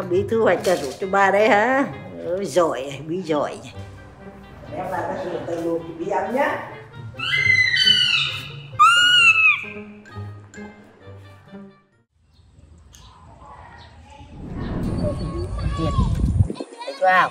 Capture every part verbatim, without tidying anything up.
Bí thu hoạch cà rốt cho ba đấy hả? Ừ, giỏi, Bí giỏi. Em là cái rửa tay luộc Bí ăn nhá. Thiệt. Wow.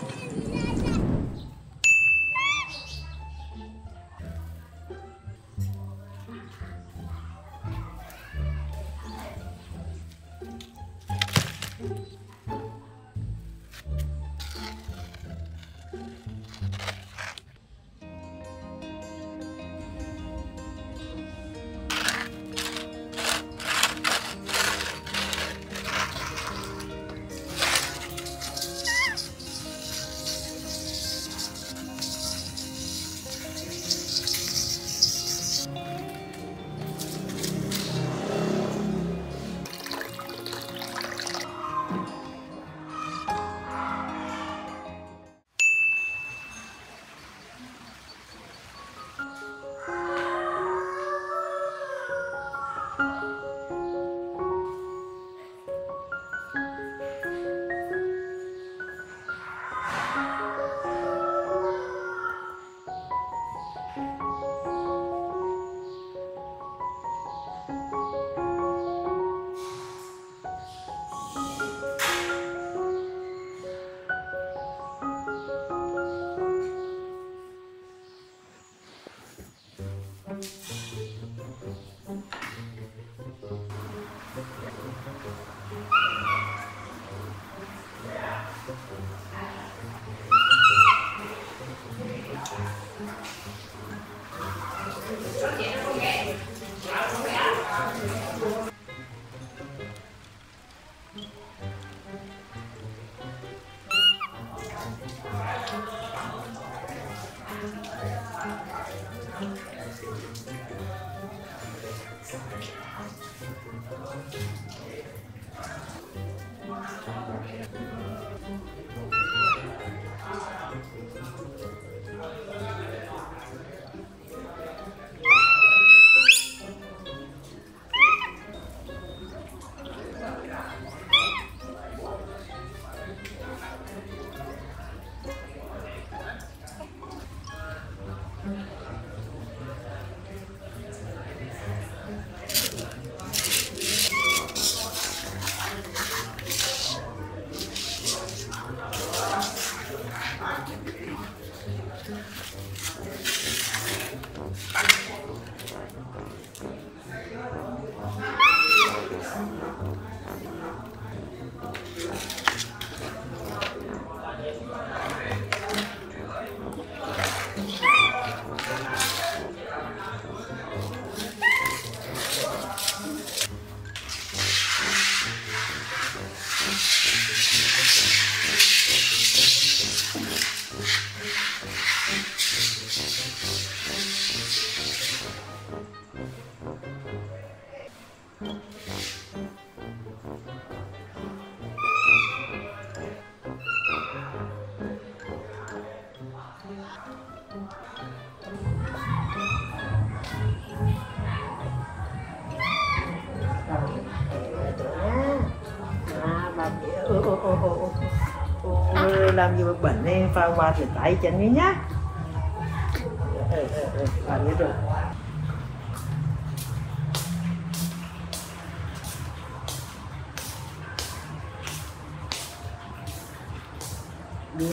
Làm gì mà bẩn nên pha qua rửa tay chân đi nhá. Ừ, ừ, ừ, vào đi rồi. Đi.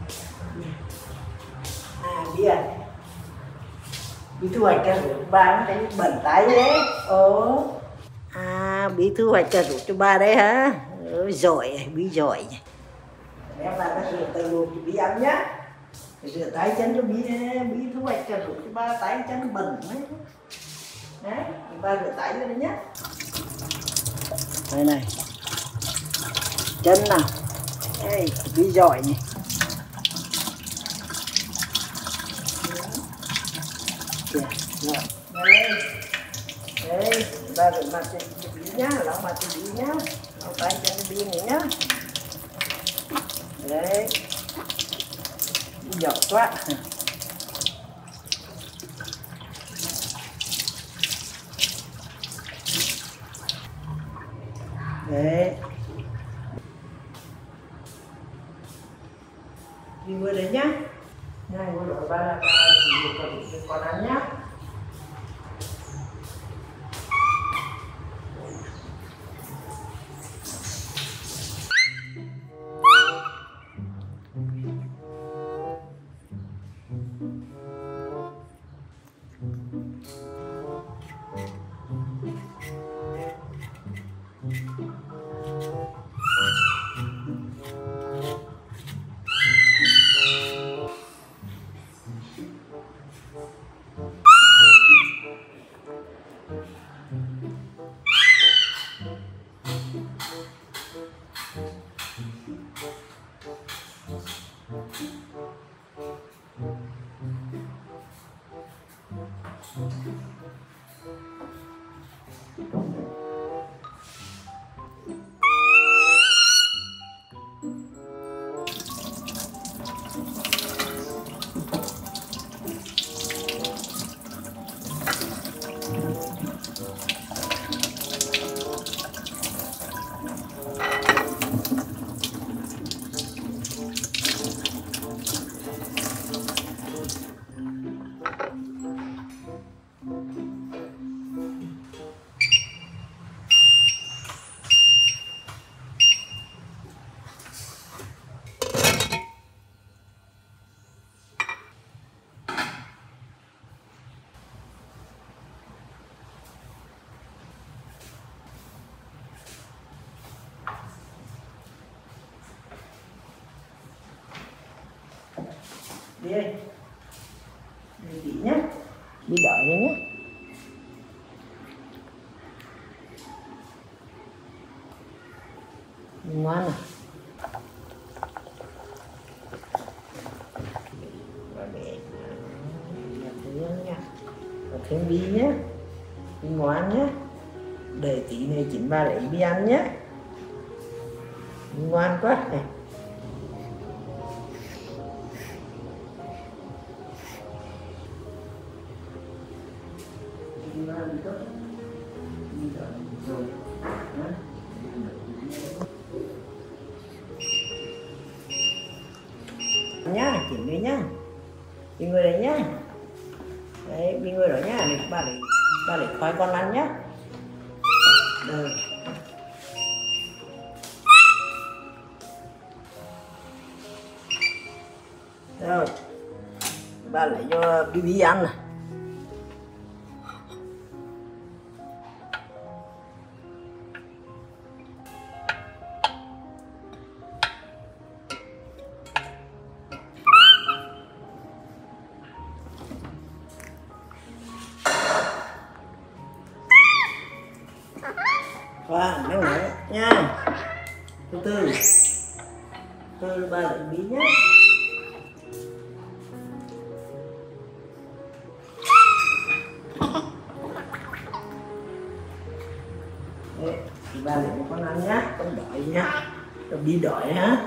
À, Bí à. Bí thu hoạch cà rốt ba cái bẩn tay đấy. Ồ. À, Bí thu hoạch cà rốt cho ba đấy hả? Ừ, giỏi, Bí giỏi. Em làm cái rửa tay luộc cho Bí ăn nhá. Rửa tay chân cho Bí, Bí thu hoạch cà rốt cho ba tay chân bẩn đấy. Đấy, ba rửa tay cho đấy nhá. Đây này. Chân nào. Đây, Bí giỏi nhỉ. Kìa, rồi. Đây. Đây, ba rửa mặt cho Bí nhá, lau mặt cho Bí nhá. Lau tay chân cho Bí này nhá. Đấy, giỏi quá. Đấy. đi vừa đấy nhá. Này vừa đổi ba là một con con ăn nhá. Đi đây. Đi tí nhá. Đi đợi nữa nhé. Ngoan à. Và để thương nha. Và thêm Bi nhé. Đi ngoan nhé. Để tí này chính ba lấy Bi ăn nhé. Đi ngoan quá này. Nhá, chỉnh đi nhá. Đi người đấy nhá. Đấy, đi người đó nhá, để ba để ba để khoai con ăn nhá. Rồi. Rồi. Ba lấy cho Bibi ăn này. Và nắng nắng nha. Từ từ. Từ ba lại Bí nhé. Đấy, thì ba lại một con ăn nhá, con đợi nhá. Rồi Bí đợi hả?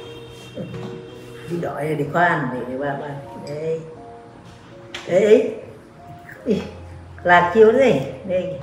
Bí đợi đi khoan để ba ba. Đây. Đấy. Là chiều đấy. Đây.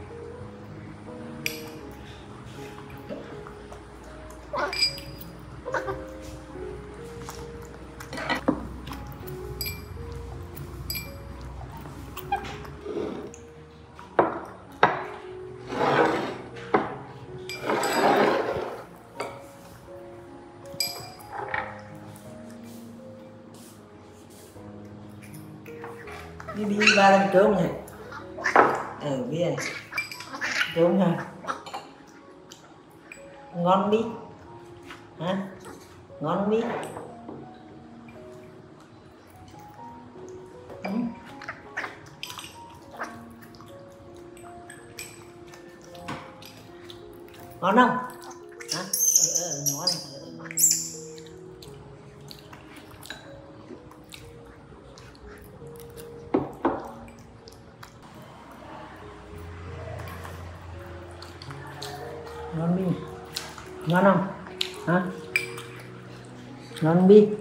Đi đi ba lần trốn này. Ừ biết rồi. Trốn ha. Ngon Bí. Hả? Ngon Bí. Ừ. Ngon không? Hả? Ừ, ừ, ngon. Ừ. Ngon Bi. Ngon không? Hả? Ngon Bi.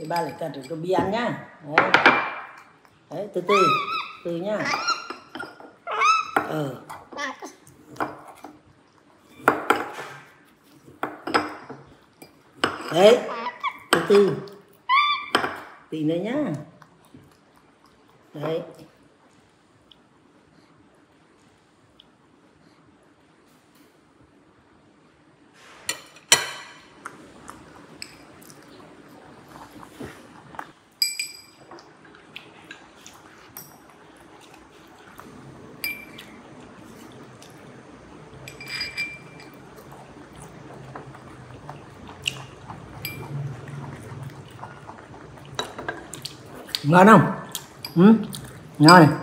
ba lại cắt cho Bi ăn nhá. Đấy. Đấy, từ từ, từ nhá. Ờ. Đấy, từ từ. Tí nữa nhá. Đấy. Ngon không? Ừ, ngon này.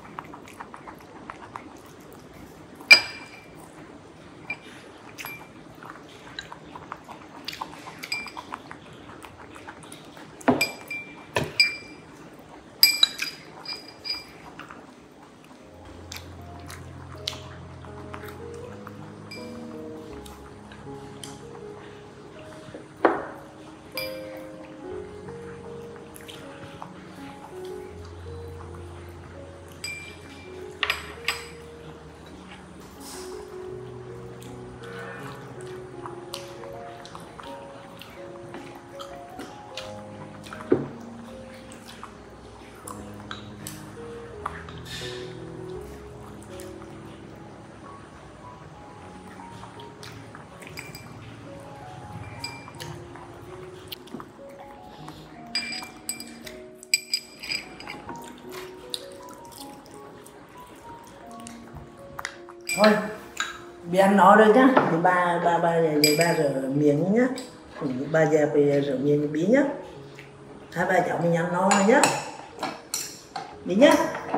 Thôi, Bi ăn nó rồi nhá. Thì ba ba ba giờ ba rửa miếng nhá. Ba giờ về rửa miếng cho Bi nhá. Hai ba cháu mình ăn nó rồi nhá. Bi nhá.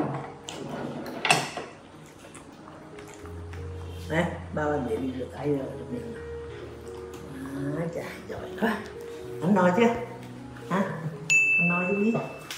Này, ba ba để đi rửa tay rồi rửa miếng. À, chà, giỏi quá. Ăn no chưa? Hả? Ăn no chứ Bi.